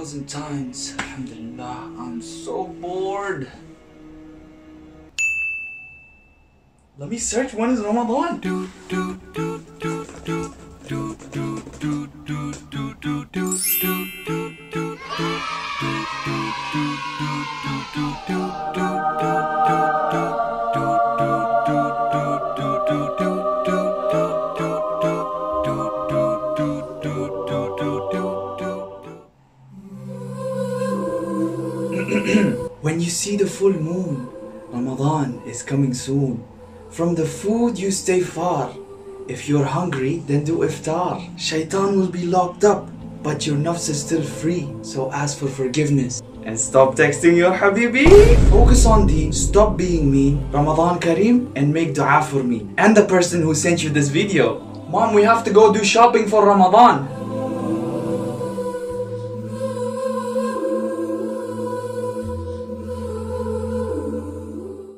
1,000 times. Alhamdulillah, I'm so bored. Let me search when is Ramadan. When you see the full moon, Ramadan is coming soon. From the food you stay far. If you're hungry, then do iftar. Shaitan will be locked up, but your nafs is still free. So ask for forgiveness and stop texting your habibi. Focus on deen, stop being mean. Ramadan Kareem, and make dua for me and the person who sent you this video. Mom, we have to go do shopping for Ramadan.